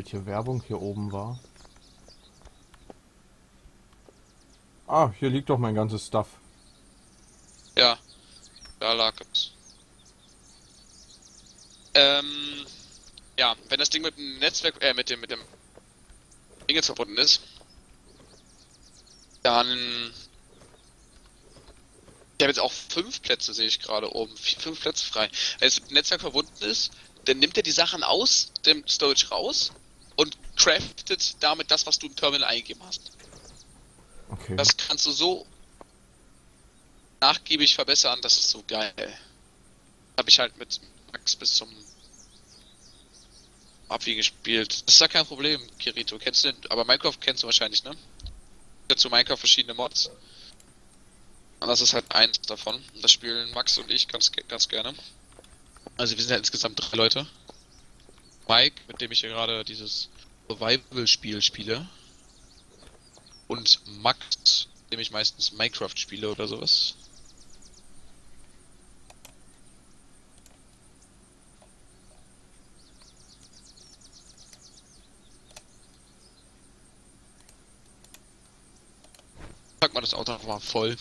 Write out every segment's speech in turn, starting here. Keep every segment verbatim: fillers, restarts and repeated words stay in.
welche Werbung hier oben war. Ah, hier liegt doch mein ganzes Stuff. Ja, da lag es. Ähm, ja, wenn das Ding mit dem Netzwerk, äh, mit dem, mit dem Ding jetzt verbunden ist, dann. Ich habe jetzt auch fünf Plätze, sehe ich gerade oben. Vier, fünf Plätze frei. Wenn es mit dem Netzwerk verbunden ist, dann nimmt er die Sachen aus dem Storage raus und craftet damit das, was du im Terminal eingegeben hast. Okay. Das kannst du so nachgiebig verbessern, das ist so geil. Habe ich halt mit Max bis zum Abwiegen gespielt. Das ist ja kein Problem, Kirito. Kennst du den? Aber Minecraft kennst du wahrscheinlich, ne? Dazu Minecraft verschiedene Mods. Und das ist halt eins davon. Und das spielen Max und ich ganz, ganz gerne. Also wir sind ja insgesamt drei Leute. Mike, mit dem ich hier gerade dieses Survival-Spiel spiele. Und Max, mit dem ich meistens Minecraft spiele oder sowas. Pack mal das Auto einfach mal voll.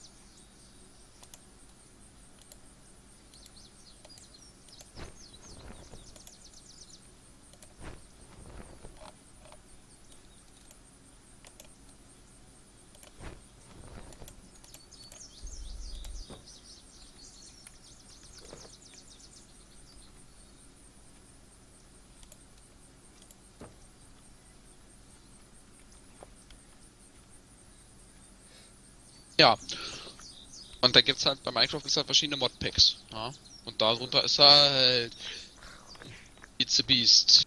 Ja. Und da gibt's halt bei Minecraft gibt's halt verschiedene Modpacks. Ja. Und darunter ist halt It's a Beast.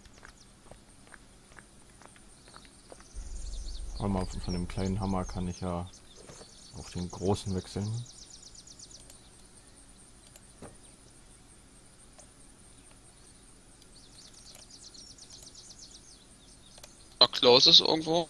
Warte mal, von von dem kleinen Hammer kann ich ja auf den großen wechseln. Noch Close ist irgendwo.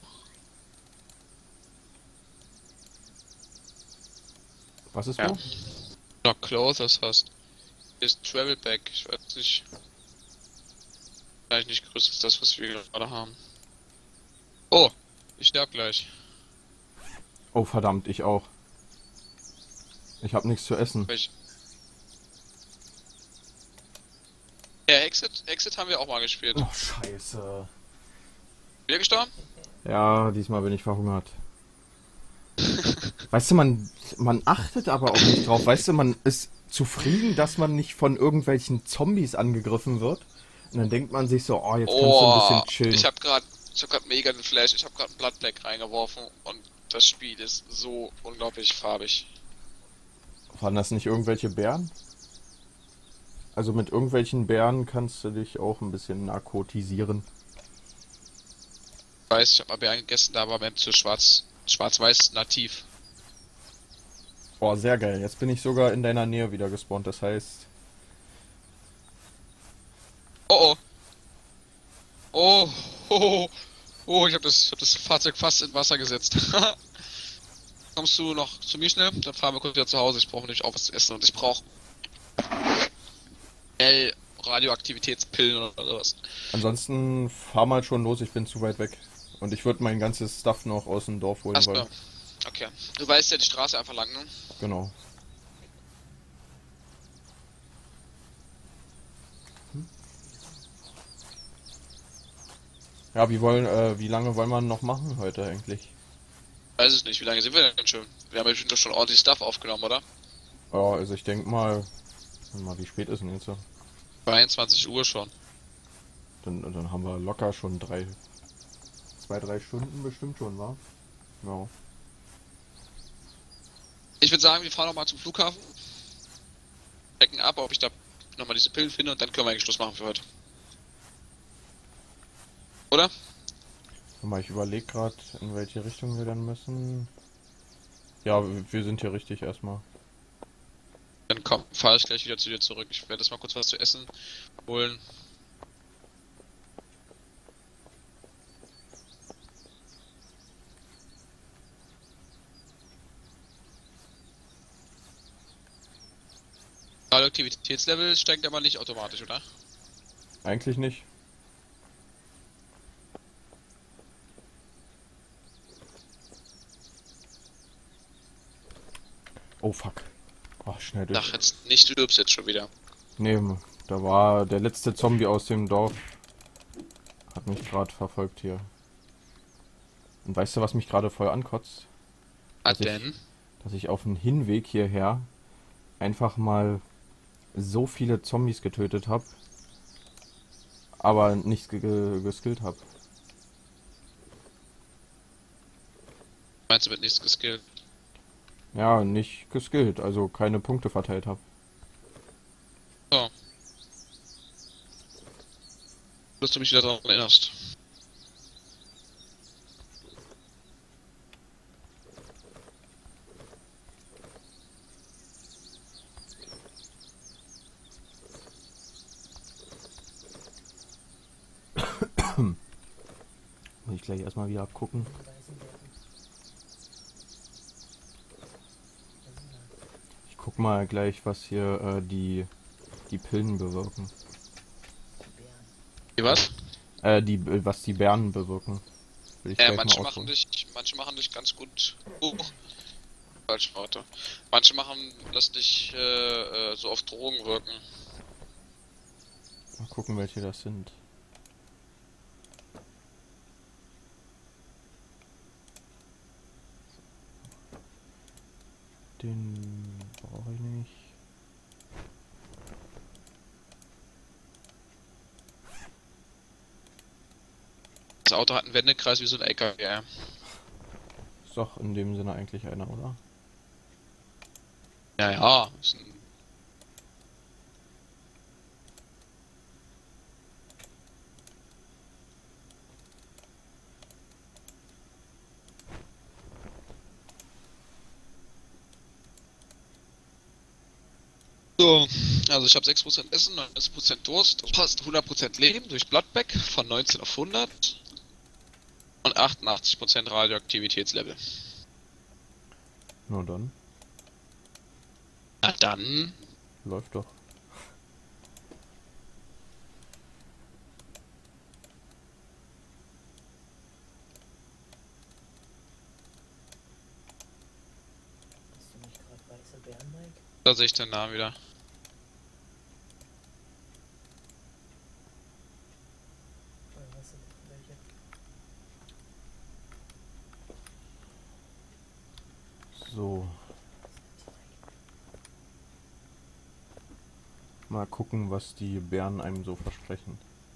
Was ist Ja. wo? Noch Close, das heißt. Hier ist Travel Back. Ich weiß nicht. Vielleicht nicht größer ist das, was wir gerade haben. Oh, ich sterb gleich. Oh verdammt, ich auch. Ich habe nichts zu essen. Welch? Ja, Exit, Exit haben wir auch mal gespielt. Oh scheiße. Wieder gestorben? Ja, diesmal bin ich verhungert. Weißt du, man, man achtet aber auch nicht drauf. Weißt du, man ist zufrieden, dass man nicht von irgendwelchen Zombies angegriffen wird. Und dann denkt man sich so, oh, jetzt kannst du ein Oh, bisschen chillen. ich hab grad, ich hab grad mega den Flash. Ich hab grad einen Blood Black reingeworfen und das Spiel ist so unglaublich farbig. Waren das nicht irgendwelche Bären? Also mit irgendwelchen Bären kannst du dich auch ein bisschen narkotisieren. Ich weiß, ich hab mal Bären gegessen, da war mir zu schwarz, schwarz-weiß nativ. Oh, sehr geil. Jetzt bin ich sogar in deiner Nähe wieder gespawnt. Das heißt, Oh oh. Oh, oh, oh, oh, ich hab das, ich hab das Fahrzeug fast in Wasser gesetzt. Kommst du noch zu mir schnell? Dann fahren wir kurz wieder zu Hause. Ich brauche nämlich auch was zu essen und ich brauche L Radioaktivitätspillen oder sowas. ansonsten fahr mal schon los. Ich bin zu weit weg. Und ich würde mein ganzes Stuff noch aus dem Dorf holen wollen. Achso, okay. Du weißt ja die Straße einfach lang, ne? Genau. Ja, wie wollen, äh, wie lange wollen wir noch machen heute eigentlich? Weiß es nicht, wie lange sind wir denn schon? Wir haben ja bestimmt doch schon ordentlich Stuff aufgenommen, oder? Ja, also ich denke mal, warte mal, wie spät ist denn jetzt? So? zweiundzwanzig Uhr schon. Dann, dann haben wir locker schon drei, zwei, drei Stunden bestimmt schon, wa? Ja. Ich würde sagen, wir fahren nochmal zum Flughafen. Checken ab, ob ich da nochmal diese Pillen finde und dann können wir eigentlich Schluss machen für heute. Oder? Warte mal, ich überlege gerade, in welche Richtung wir dann müssen. Ja, wir wir sind hier richtig erstmal. Dann komm, fahre ich gleich wieder zu dir zurück. Ich werde jetzt mal kurz was zu essen holen. Radioaktivitätslevel steigt aber nicht automatisch, oder? Eigentlich nicht. Oh fuck. Oh, schnell durch. Ach, jetzt nicht, du stirbst jetzt schon wieder. Nee, da war der letzte Zombie aus dem Dorf. Hat mich gerade verfolgt hier. Und weißt du, was mich gerade voll ankotzt? Was Dass denn? ich, dass ich auf dem Hinweg hierher einfach mal so viele Zombies getötet habe, aber nicht ge ge geskillt habe. Meinst du mit nichts geskillt? Ja, nicht geskillt, also keine Punkte verteilt habe. So. Dass du mich wieder daran erinnerst. Muss ich gleich erstmal wieder gucken. Ich guck mal gleich, was hier äh, die, die Pillen bewirken. Wie was? Äh, die, was die Bären bewirken. Will ich Äh, gleich manche mal machen ausprobieren. dich, manche machen dich ganz gut. Uh, falsche Worte. Manche machen, lass dich äh, äh, so auf Drogen wirken. Mal gucken, welche das sind. Den brauche ich nicht. Das Auto hat einen Wendekreis wie so ein L K W. Ja. Ist doch in dem Sinne eigentlich einer, oder? Ja, ja. Ist ein so, also ich habe sechs Prozent Essen, neunzig Prozent Durst, das passt hundert Prozent Leben durch Bloodback von neunzehn auf hundert und achtundachtzig Prozent Radioaktivitätslevel. Nur dann. Na dann, Läuft doch. Hast du nicht gerade weiße Bären, Mike? da sehe ich den Namen wieder. Oder hast du welche? So. Mal gucken, was die Bären einem so versprechen.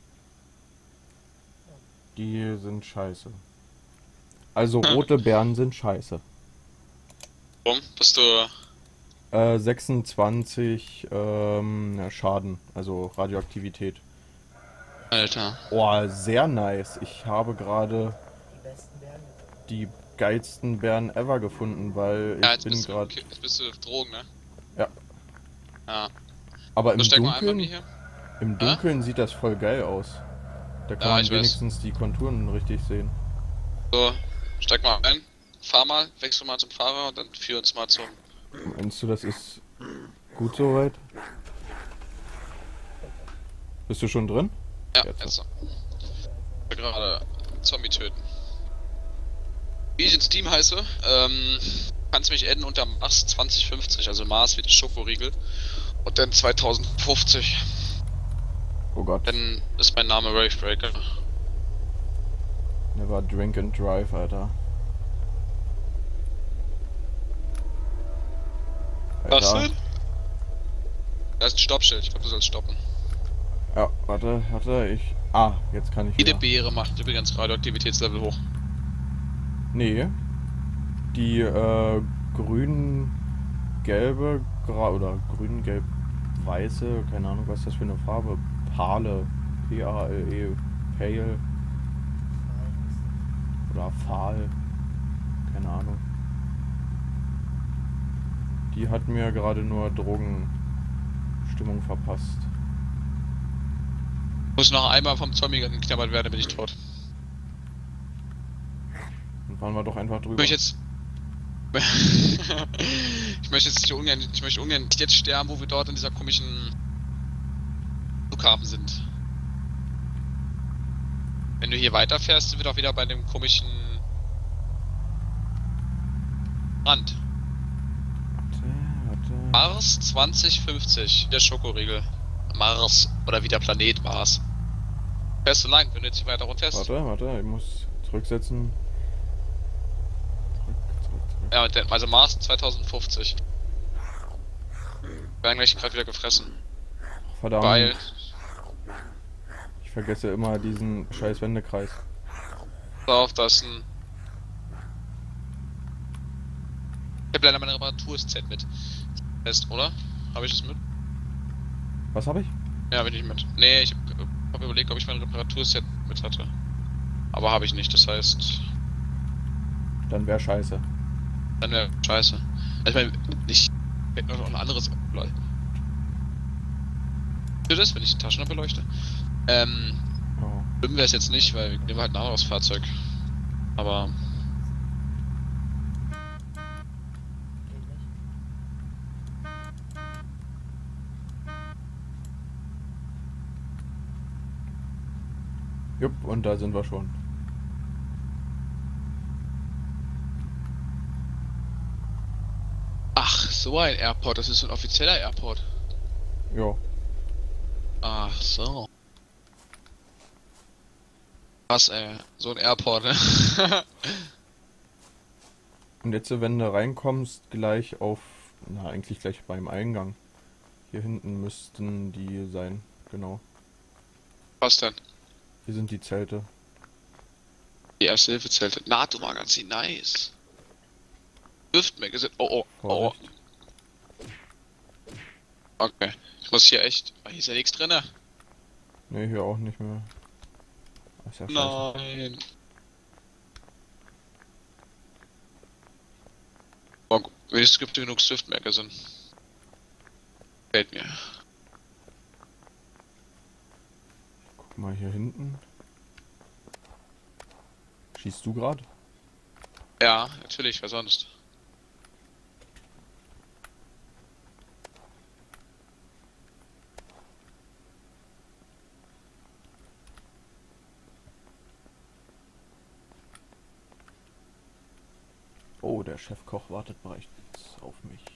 Die sind scheiße. Also rote Bären sind scheiße. Warum? Bist du... Äh, sechsundzwanzig ähm, ja, Schaden, also Radioaktivität. Alter. Oh, sehr nice. Ich habe gerade Die besten Bären gefunden. die geilsten Bären ever gefunden, weil ich Ja, jetzt bin bist, du, gerade. okay, jetzt bist du auf Drogen, ne? Ja. Ja. Aber im So, steck mal einmal Dunkeln, die hier. im Dunkeln sieht das voll geil aus. Da kann Ja, man ich weiß. wenigstens die Konturen richtig sehen. So, steig mal ein. Fahr mal, wechsel mal zum Fahrer und dann führ uns mal zum... Meinst du, das ist gut soweit? Bist du schon drin? Ja, Jetzt. jetzt. so. Ich will gerade Zombie töten. Wie ich in Steam heiße, ähm, kannst mich adden unter Mars zwanzig fünfzig, also Mars wie der Schokoriegel. Und dann zweitausendfünfzig. Oh Gott. Dann ist mein Name Ravebreaker. Never drink and drive, Alter. Was Alter. denn? Da ist ein Stoppschild, ich glaube du sollst stoppen. Ja, warte, warte, ich. Ah, jetzt kann ich Jede wieder. Beere macht übrigens Radioaktivitätslevel hoch. Nee. Die äh, grün-gelbe gra oder grün-gelb-weiße, keine Ahnung, was ist das für eine Farbe? Pale. P A L E. Pale. Oder Pfahl. Keine Ahnung. Die hat mir gerade nur Drogenstimmung verpasst. Muss noch einmal vom Zombie geknabbert werden, bin ich tot. Dann fahren wir doch einfach Ich drüber. möchte jetzt. ich möchte jetzt nicht ungern, ich möchte ungern nicht jetzt sterben, wo wir dort in dieser komischen Flughafen sind. Wenn du hier weiterfährst, sind wir doch wieder bei dem komischen Rand. Warte. Mars zwanzig fünfzig, der Schokoriegel. Mars, oder wie der Planet Mars. Fährst du lang, wenn du jetzt nicht weiter runterfährst? Warte, warte, ich muss zurücksetzen. Zurück, zurück, zurück. Ja, der- also Mars zweitausendfünfzig. Wir werden gleich gerade wieder gefressen. Verdammt. Weil, Ich vergesse immer diesen scheiß Wendekreis. pass auf, das ist ein... Ich hab leider meine Reparatur-Set mit. Test, oder? Habe ich das mit? Was habe ich? Ja, bin ich mit. Nee, ich hab, hab überlegt, ob ich mein Reparaturset mit hatte. Aber habe ich nicht, das heißt, Dann wäre scheiße. dann wäre scheiße. Also ich meine, ich hätte noch ein anderes. Lol. Für das, wenn ich die Taschen beleuchte. Ähm, Oh. schlimm wäre es jetzt nicht, weil wir nehmen halt ein anderes Fahrzeug. Aber Geht nicht. Jupp, und da sind wir schon. ach, so ein Airport, das ist so ein offizieller Airport. Jo. Ach so. Krass, ey, so ein Airport, ne? Und jetzt, wenn du reinkommst, gleich auf, na eigentlich gleich beim Eingang. Hier hinten müssten die sein, genau. Was denn? Hier sind die Zelte. Die Erste-Hilfe-Zelte. NATO-Magazin, nice. Düftmagazin. Oh, oh, oh. Vorsicht. Okay. Ich muss hier echt. Ah, hier ist ja nichts drin. Ne, hier auch nicht mehr. Ach, ist ja scheiße. Nein. Oh, es gibt genug Swift-Magazin. Fällt mir. Guck mal hier hinten. Schießt du gerade? Ja, natürlich, wer sonst? Oh, der Chefkoch wartet bereits auf mich.